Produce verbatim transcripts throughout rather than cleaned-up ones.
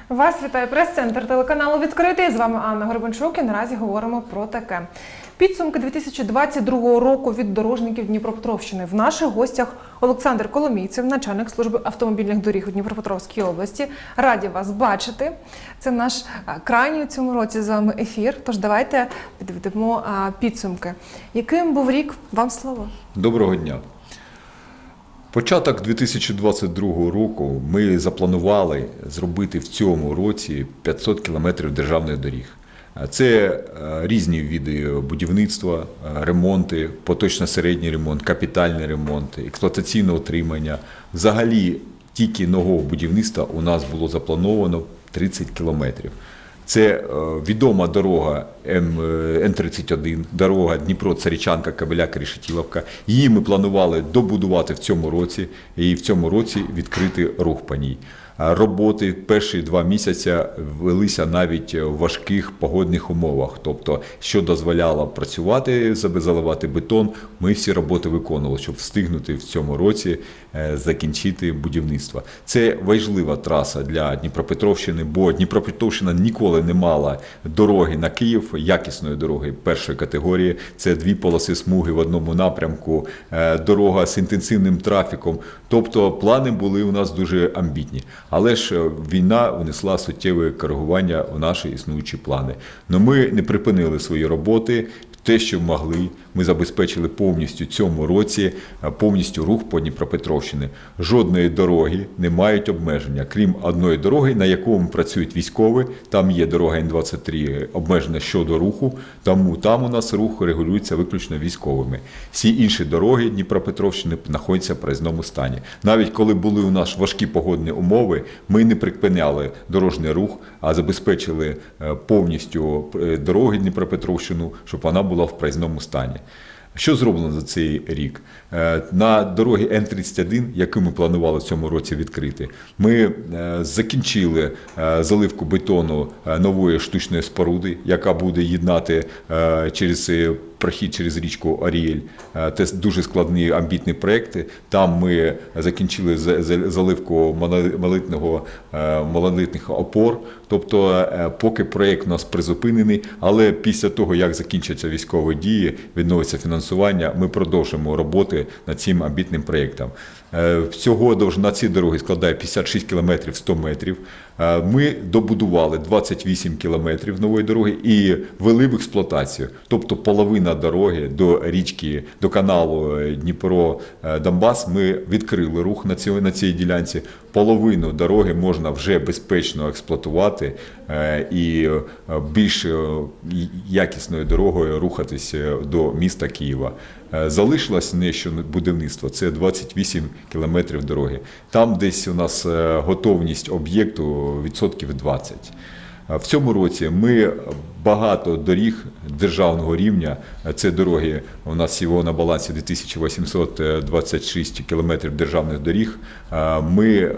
Вас вітає прес-центр телеканалу «Відкритий». З вами Анна Горбанчук і наразі говоримо про таке. Підсумки дві тисячі двадцять другого року від дорожників Дніпропетровщини. В наших гостях Олександр Коломійцев, начальник служби автомобільних доріг у Дніпропетровській області. Раді вас бачити. Це наш крайній у цьому році з вами ефір. Тож давайте підведемо підсумки. Яким був рік? Вам слово. Доброго дня. Початок дві тисячі двадцять другого року ми запланували зробити в цьому році п'ятсот кілометрів державних доріг. Це різні види будівництва, ремонти, поточно-середній ремонт, капітальний ремонт, експлуатаційне утримання. Взагалі, тільки нового будівництва у нас було заплановано тридцять кілометрів. Це відома дорога М тридцять один, дорога Дніпро-Царичанка, Кобиляк-Решетиловка. Її ми планували добудувати в цьому році і в цьому році відкрити рух по ній. Роботи перші два місяці велися навіть в важких погодних умовах, тобто, що дозволяло працювати, заливати бетон, ми всі роботи виконували, щоб встигнути в цьому році закінчити будівництво. Це важлива траса для Дніпропетровщини, бо Дніпропетровщина ніколи не мала дороги на Київ, якісної дороги першої категорії. Це дві полоси смуги в одному напрямку, дорога з інтенсивним трафіком. Тобто плани були у нас дуже амбітні. Але ж війна внесла суттєве коригування в наші існуючі плани. Но ми не припинили свої роботи. Те, що могли, ми забезпечили повністю цьому році, повністю рух по Дніпропетровщині. Жодної дороги не мають обмеження, крім одної дороги, на якому працюють військові. Там є дорога Н двадцять три, обмежена щодо руху, тому там у нас рух регулюється виключно військовими. Всі інші дороги Дніпропетровщини знаходяться в проїзному стані. Навіть коли були у нас важкі погодні умови, ми не припиняли дорожній рух, а забезпечили повністю дороги Дніпропетровщину, щоб вона була була в проїзному стані. Що зроблено за цей рік? На дорогі Н тридцять один, яку ми планували в цьому році відкрити, ми закінчили заливку бетону нової штучної споруди, яка буде єднати через прохід через річку Оріель. Це дуже складні, амбітні проекти. Там ми закінчили заливку монолитних опор. Тобто, поки проєкт у нас призупинений, але після того, як закінчаться військові дії, відновиться фінансування, ми продовжимо роботи над цим амбітним проєктом. Всього довжина цієї дороги складає п'ятдесят шість кілометрів сто метрів. Ми добудували двадцять вісім кілометрів нової дороги і ввели в експлуатацію. Тобто половина дороги до річки, до каналу Дніпро-Донбас ми відкрили рух на цій, на цій ділянці. Половину дороги можна вже безпечно експлуатувати і більш якісною дорогою рухатися до міста Києва. Залишилось нижче будівництво, це двадцять вісім кілометрів дороги. Там десь у нас готовність об'єкту відсотків двадцять. В цьому році ми багато доріг державного рівня, це дороги, у нас всього на балансі дві тисячі вісімсот двадцять шість кілометрів державних доріг, ми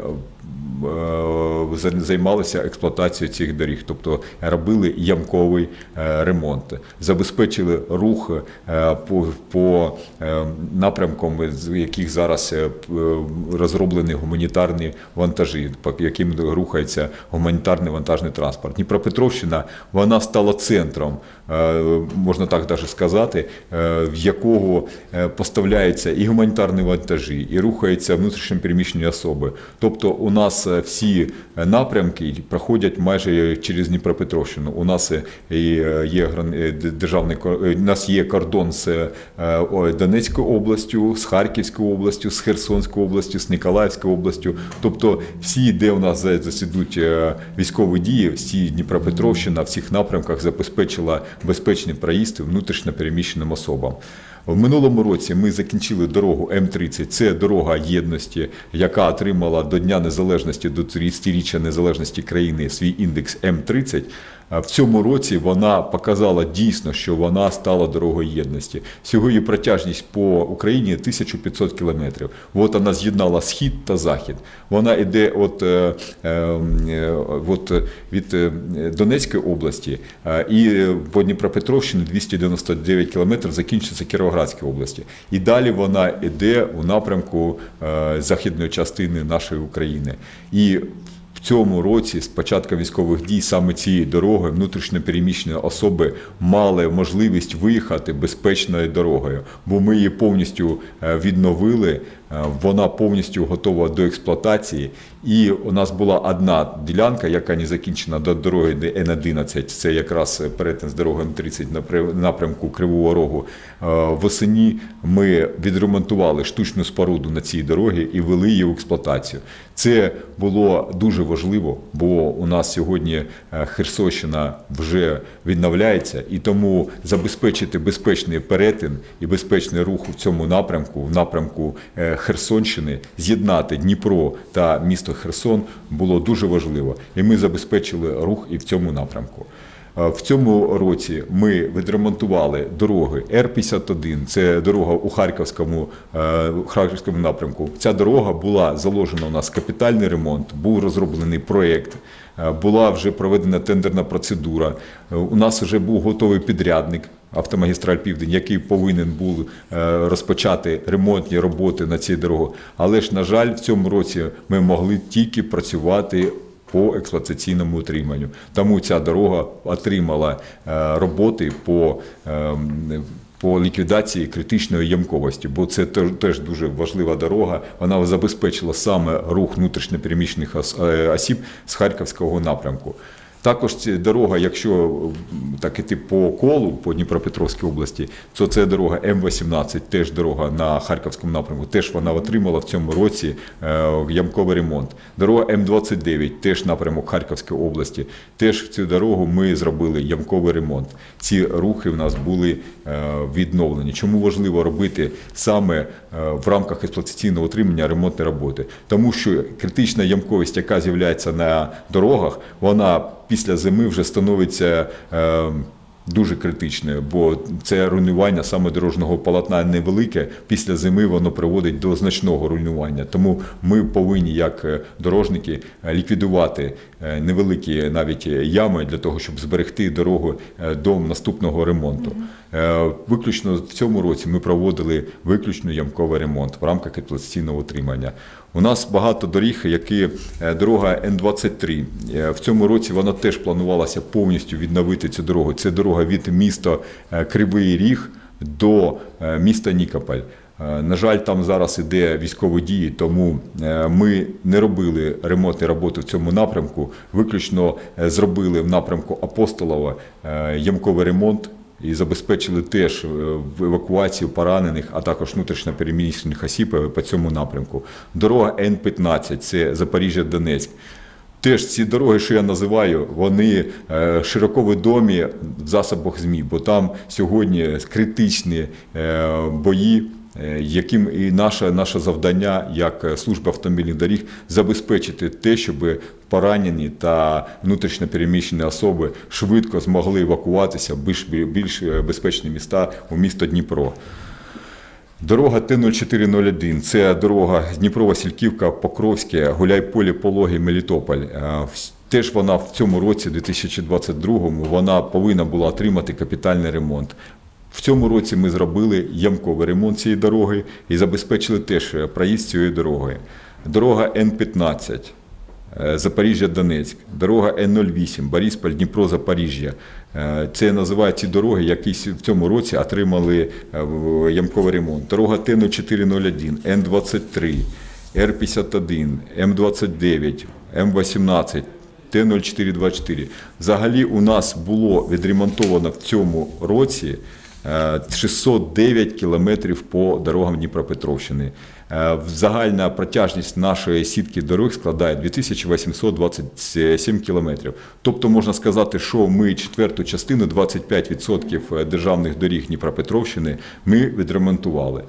займалися експлуатацією цих доріг, тобто робили ямковий ремонт, забезпечили рух по, по напрямкам, з яких зараз розроблені гуманітарні вантажі, по яким рухається гуманітарний вантажний транспорт. Дніпропетровщина, вона стала центром, можна так навіть сказати, в якого поставляються і гуманітарні вантажі, і рухаються внутрішньо переміщені особи. Тобто у нас всі напрямки проходять майже через Дніпропетровщину. У нас є державний, у нас є кордон з Донецькою областю, з Харківською областю, з Херсонською областю, з Ніколаївською областю. Тобто всі, де у нас засідуть військові дії, всі Дніпропетровщина в всіх напрямках забезпечила безпечний проїзд внутрішньо переміщеним особам. В минулому році ми закінчили дорогу М тридцять, це дорога єдності, яка отримала до Дня Незалежності, до тридцятиріччя незалежності країни свій індекс М тридцять. В цьому році вона показала дійсно, що вона стала дорогою єдності. Всього її протяжність по Україні тисяча п'ятсот кілометрів. От вона з'єднала схід та захід. Вона йде от, е, е, от від Донецької області і по Дніпропетровщині двісті дев'яносто дев'ять кілометрів закінчиться Кіровоградської області. І далі вона йде у напрямку е, західної частини нашої України. І в цьому році, з початку військових дій, саме цієї дороги внутрішньо переміщені особи мали можливість виїхати безпечною дорогою, бо ми її повністю відновили, вона повністю готова до експлуатації. І у нас була одна ділянка, яка не закінчена, до дороги Н одинадцять, це якраз перетин з дороги Н тридцять на напрямку Кривого Рогу. Восені ми відремонтували штучну споруду на цій дорогі і ввели її в експлуатацію. Це було дуже важливо, бо у нас сьогодні Херсонщина вже відновляється, і тому забезпечити безпечний перетин і безпечний рух у цьому напрямку, в напрямку Херсонщини, з'єднати Дніпро та місто Херсон було дуже важливо. І ми забезпечили рух і в цьому напрямку. В цьому році ми відремонтували дороги Р п'ятдесят один, це дорога у Харківському, у Харківському напрямку. Ця дорога була заложена у нас капітальний ремонт, був розроблений проєкт, була вже проведена тендерна процедура, у нас вже був готовий підрядник Автомагістраль Південь, який повинен був розпочати ремонтні роботи на цій дорозі. Але ж, на жаль, в цьому році ми могли тільки працювати по експлуатаційному утриманню. Тому ця дорога отримала роботи по, по ліквідації критичної ямковості, бо це теж дуже важлива дорога. Вона забезпечила саме рух внутрішньопереміщених осіб з Харківського напрямку. Також ця дорога, якщо так іти по колу, по Дніпропетровській області, то це дорога М вісімнадцять, теж дорога на Харківському напрямку, теж вона отримала в цьому році ямковий ремонт. Дорога М двадцять дев'ять, теж напрямок Харківської області, теж в цю дорогу ми зробили ямковий ремонт. Ці рухи в нас були відновлені. Чому важливо робити саме в рамках експлуатаційного утримання ремонтні роботи? Тому що критична ямковість, яка з'являється на дорогах, вона після зими вже становиться е, дуже критичною, бо це руйнування саме дорожнього полотна невелике, після зими воно приводить до значного руйнування. Тому ми повинні, як дорожники, ліквідувати невеликі навіть ями для того, щоб зберегти дорогу до наступного ремонту. Mm-hmm. Виключно в цьому році ми проводили виключно ямковий ремонт в рамках експлуатаційного утримання. У нас багато доріг, які дорога Н двадцять три. В цьому році вона теж планувалася повністю відновити цю дорогу. Це дорога від міста Кривий Ріг до міста Нікополь. На жаль, там зараз іде військові дії, тому ми не робили ремонтні роботи в цьому напрямку, виключно зробили в напрямку Апостолова ямковий ремонт і забезпечили теж евакуацію поранених, а також внутрішньо переміщених осіб по цьому напрямку. Дорога Н п'ятнадцять, це Запоріжжя-Донецьк. Теж ці дороги, що я називаю, вони широко відомі в засобах ЗМІ, бо там сьогодні критичні бої, яким і наше, наше завдання, як служба автомобільних доріг, забезпечити те, щоб поранені та внутрішньо переміщені особи швидко змогли евакуватися в більш, більш безпечні міста у місто Дніпро. Дорога Т нуль чотири нуль один – це дорога Дніпро-Васильківка, Покровське, Гуляйполе, Пологи, Мелітополь. Теж вона в цьому році, дві тисячі двадцять другому, вона повинна була отримати капітальний ремонт. В цьому році ми зробили ямковий ремонт цієї дороги і забезпечили теж проїзд цієї дороги. Дорога Н п'ятнадцять, Запоріжжя-Донецьк, дорога Н нуль вісім, Борисполь, Дніпро, Запоріжжя. Це називають ті дороги, які в цьому році отримали ямковий ремонт. Дорога Т нуль чотири нуль один, Н двадцять три, Р п'ятдесят один, М двадцять дев'ять, М вісімнадцять, Т нуль чотири двадцять чотири. Взагалі у нас було відремонтовано в цьому році шістсот дев'ять кілометрів по дорогам Дніпропетровщини. Загальна протяжність нашої сітки доріг складає дві тисячі вісімсот двадцять сім кілометрів. Тобто можна сказати, що ми четверту частину, двадцять п'ять відсотків державних доріг Дніпропетровщини, ми відремонтували.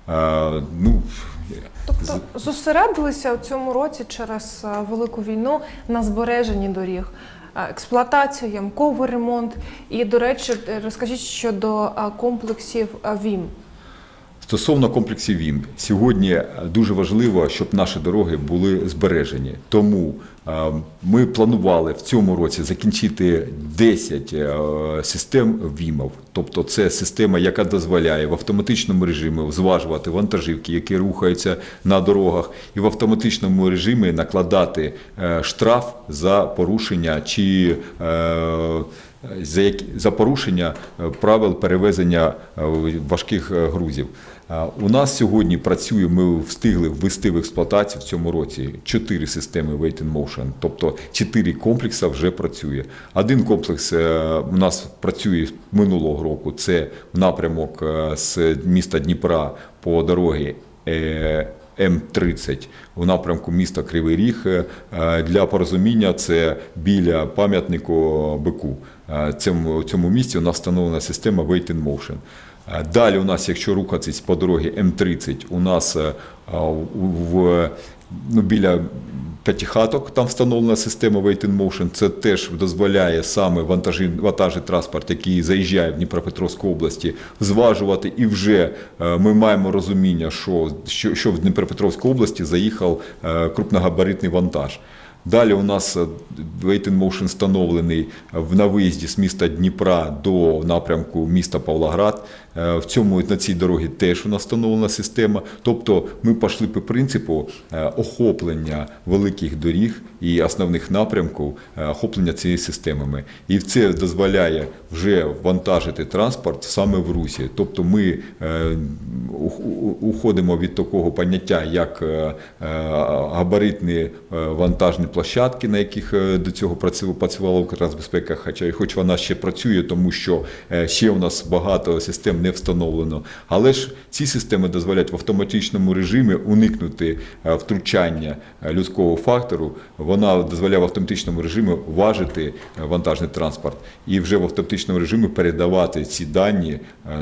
Ну, Тобто зосередилися у цьому році через велику війну на збереженні доріг, експлуатацію, ямковий ремонт. І, до речі, розкажіть щодо комплексів ВІМ. В Стосовно комплексів ВІМ, сьогодні дуже важливо, щоб наші дороги були збережені. Тому ми планували в цьому році закінчити десять систем ВІМів. Тобто це система, яка дозволяє в автоматичному режимі зважувати вантажівки, які рухаються на дорогах, і в автоматичному режимі накладати штраф за порушення чи за, які, за порушення правил перевезення важких грузів. У нас сьогодні працює, ми встигли ввести в експлуатацію в цьому році чотири системи Weight in Motion, тобто чотири комплекси вже працює. Один комплекс у нас працює минулого року, це напрямок з міста Дніпра по дорогі М тридцять у напрямку міста Кривий Ріг. Для порозуміння, це біля пам'ятнику Бику. В цьому, цьому місці у нас встановлена система Weight in Motion. Далі у нас, якщо рухатись по дорозі М тридцять, у нас в, ну, біля П'ятихаток там встановлена система Weight in Motion. Це теж дозволяє саме вантажі, вантажний транспорт, який заїжджає в Дніпропетровську області, зважувати. І вже ми маємо розуміння, що, що, що в Дніпропетровську області заїхав крупногабаритний вантаж. Далі у нас Weight in Motion встановлений на виїзді з міста Дніпра до напрямку міста Павлоград. В цьому, на цій дорогі теж у нас встановлена система. Тобто ми пішли по принципу охоплення великих доріг і основних напрямків, охоплення цією системами. І це дозволяє вже вантажити транспорт саме в русі. Тобто ми уходимо від такого поняття, як габаритні вантажні площадки, на яких до цього працювала Укртрансбезпека, хоча хоч вона ще працює, тому що ще у нас багато систем не встановлено. Але ж ці системи дозволяють в автоматичному режимі уникнути втручання людського фактору. Вона дозволяє в автоматичному режимі важити вантажний транспорт і вже в автоматичному режимі передавати ці дані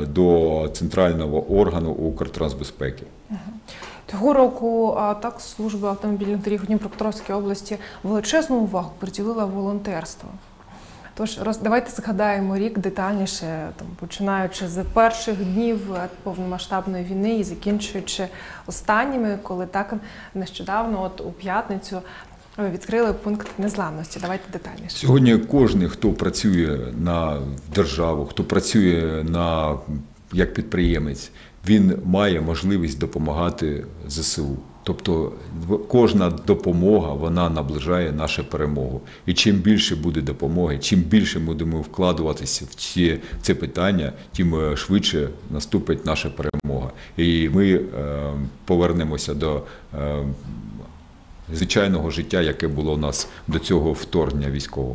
до центрального органу Укртрансбезпеки. Цього року так служба автомобільних доріг у Дніпропетровській області величезну увагу приділила волонтерству. Тож роз, давайте згадаємо рік детальніше, там, починаючи з перших днів повномасштабної війни і закінчуючи останніми, коли так нещодавно, от у п'ятницю, відкрили пункт незламності. Давайте детальніше. Сьогодні кожен, хто працює на державу, хто працює на, як підприємець, він має можливість допомагати зе се у. Тобто кожна допомога, вона наближає нашу перемогу. І чим більше буде допомоги, чим більше будемо вкладуватися в ці, це питання, тим швидше наступить наша перемога. І ми е, повернемося до е, звичайного життя, яке було у нас до цього вторгнення військового.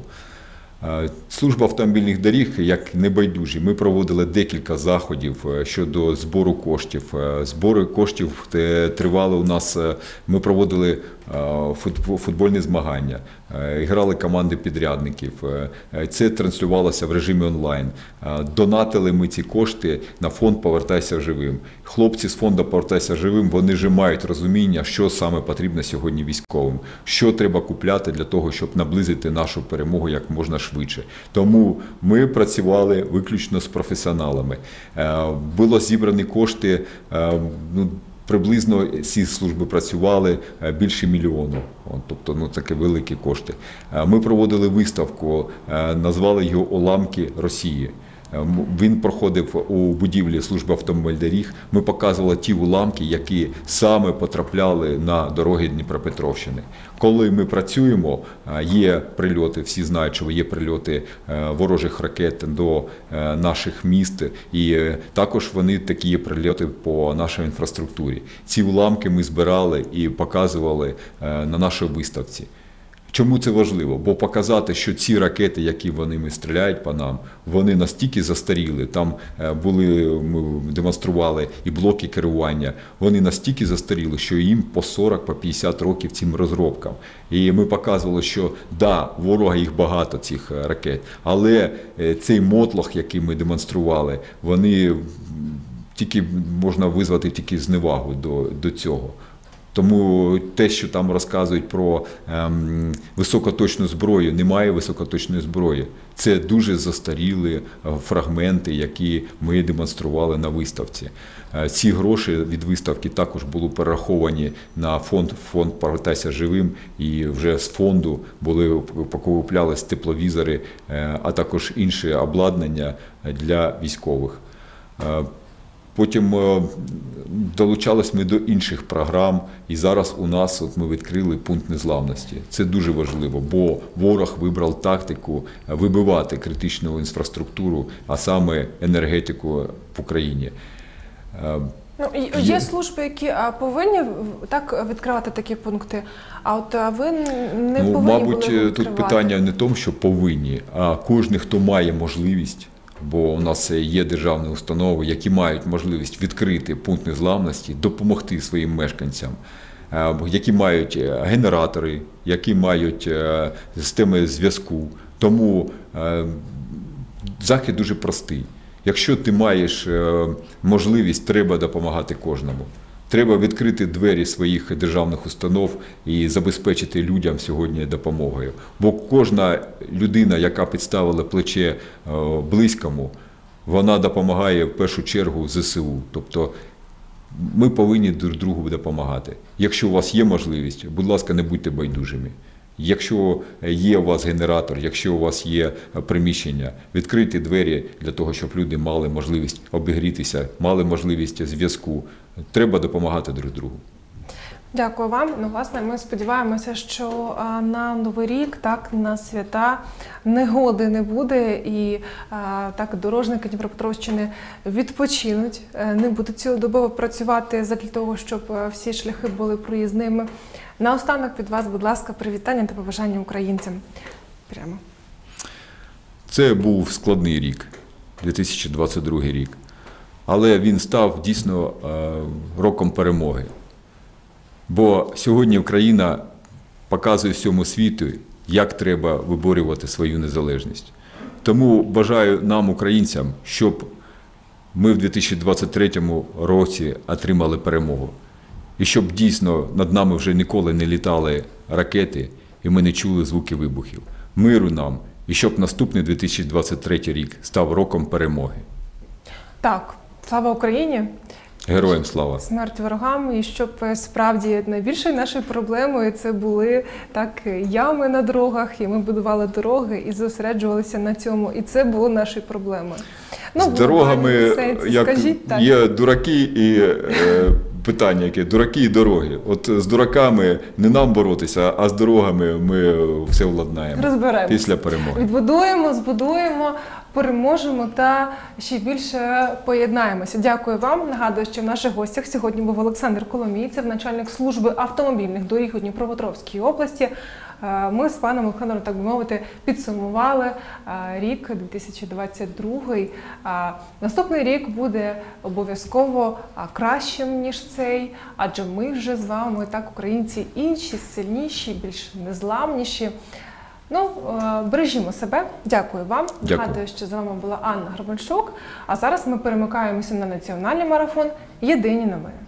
Служба автомобільних доріг, як небайдужі, ми проводили декілька заходів щодо збору коштів. Збори коштів тривали у нас, ми проводили футбольні змагання, грали команди підрядників, це транслювалося в режимі онлайн. Донатили ми ці кошти на фонд «Повертайся живим». Хлопці з фонду «Повертайся живим», вони вже мають розуміння, що саме потрібно сьогодні військовим, що треба купляти для того, щоб наблизити нашу перемогу як можна швидше. Тому ми працювали виключно з професіоналами. Було зібрані кошти, ну, приблизно ці служби працювали більше мільйону, тобто ну, такі великі кошти. Ми проводили виставку, назвали його «Уламки Росії». Він проходив у будівлі служби автомобільних доріг. Ми показували ті уламки, які саме потрапляли на дороги Дніпропетровщини. Коли ми працюємо, є прильоти, всі знають, що є прильоти ворожих ракет до наших міст, і також вони такі є прильоти по нашій інфраструктурі. Ці уламки ми збирали і показували на нашій виставці. Чому це важливо? Бо показати, що ці ракети, які вони стріляють по нам, вони настільки застаріли, там були, ми демонстрували і блоки керування, вони настільки застаріли, що їм по сорок, по п'ятдесят років цим розробкам. І ми показували, що да, ворога їх багато, цих ракет, але цей мотлох, який ми демонстрували, вони тільки можна визвати тільки зневагу до, до цього. Тому те, що там розказують про ем, високоточну зброю, немає високоточної зброї. Це дуже застаріли фрагменти, які ми демонстрували на виставці. Ці гроші від виставки також були перераховані на фонд «Фонд «Повертайся живим», і вже з фонду були покуплялись тепловізори, а також інше обладнання для військових. Потім долучались ми до інших програм, і зараз у нас от ми відкрили пункт незламності. Це дуже важливо, бо ворог вибрав тактику вибивати критичну інфраструктуру, а саме енергетику в Україні. Ну, є служби, які повинні так відкривати такі пункти, а от ви не ну, повинні мабуть, були тут питання не в тому, що повинні, а кожен, хто має можливість, бо у нас є державні установи, які мають можливість відкрити пункт незламності, допомогти своїм мешканцям, які мають генератори, які мають системи зв'язку. Тому захід дуже простий. Якщо ти маєш можливість, треба допомагати кожному. Треба відкрити двері своїх державних установ і забезпечити людям сьогодні допомогою. Бо кожна людина, яка підставила плече близькому, вона допомагає в першу чергу зе се у. Тобто ми повинні друг другу допомагати. Якщо у вас є можливість, будь ласка, не будьте байдужими. Якщо є у вас генератор, якщо у вас є приміщення, відкрийте двері для того, щоб люди мали можливість обігрітися, мали можливість зв'язку. Треба допомагати друг другу. Дякую вам. Ну, власне, ми сподіваємося, що а, на Новий рік, так, на свята негоди не буде, і а, так дорожники Дніпропетровщини відпочинуть, не будуть цілодобово працювати для того, щоб всі шляхи були проїзними. Наостанок від вас, будь ласка, привітання та побажання українцям. Прямо. Це був складний рік, дві тисячі двадцять другий рік. Але він став дійсно роком перемоги. Бо сьогодні Україна показує всьому світу, як треба виборювати свою незалежність. Тому бажаю нам, українцям, щоб ми в дві тисячі двадцять третьому році отримали перемогу. І щоб дійсно над нами вже ніколи не літали ракети, і ми не чули звуки вибухів. Миру нам, і щоб наступний дві тисячі двадцять третій рік став роком перемоги. Так, слава Україні! Героям слава! Смерть ворогам, і щоб справді найбільшою нашою проблемою це були так ями на дорогах, і ми будували дороги і зосереджувалися на цьому, і це було нашою проблемою. Ну, з дорогами, сенсі, як скажіть, так. Є дураки і е, питання, яке дураки і дороги. От з дураками не нам боротися, а з дорогами ми все владнаємо. Розберемося. Після перемоги. Відбудуємо, збудуємо, переможемо та ще більше поєднаємося. Дякую вам. Нагадую, що в наших гостях сьогодні був Олександр Коломійцев, начальник служби автомобільних доріг у Дніпропетровській області. Ми з паном Олександром, так би мовити, підсумували рік дві тисячі двадцять другий. Наступний рік буде обов'язково кращим, ніж цей, адже ми вже з вами, так, українці, інші, сильніші, більш незламніші. Ну, бережімо себе. Дякую вам. Дякую. Нагадую, що з вами була Анна Горбанчук. А зараз ми перемикаємося на національний марафон «Єдині новини».